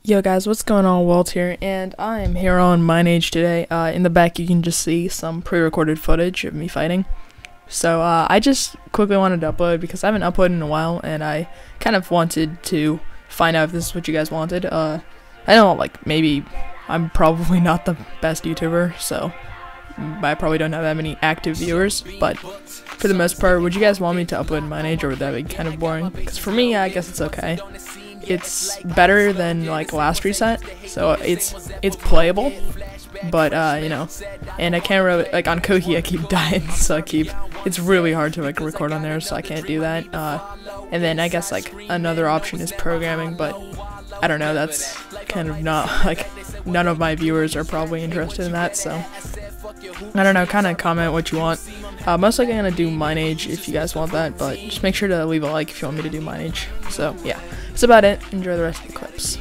Yo guys, what's going on? Walt here, and I'm here on Mineage today. In the back you can just see some pre-recorded footage of me fighting. So I just quickly wanted to upload because I haven't uploaded in a while, and I kind of wanted to find out if this is what you guys wanted. I know, like, maybe I'm probably not the best YouTuber, so I probably don't have that many active viewers, but for the most part, would you guys want me to upload Mineage, or would that be kind of boring? Because for me, I guess it's okay. It's better than like last reset, so it's playable, but you know, and I can't really, like, on Kohi I keep dying, so it's really hard to like record on there, so I can't do that. And then I guess like another option is programming, but I don't know, that's kind of not, like, none of my viewers are probably interested in that, so I don't know, kind of comment what you want. Most likely I'm gonna do Mineage if you guys want that, but just make sure to leave a like if you want me to do Mineage. So yeah, that's about it. Enjoy the rest of the clips.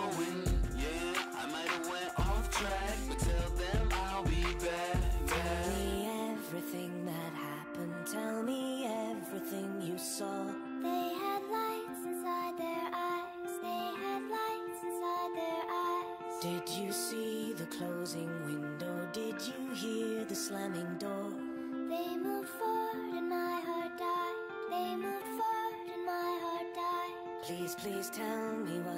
Did you see the closing window? Did you hear the slamming door? They moved forward and my heart died. They moved forward and my heart died. Please, please tell me what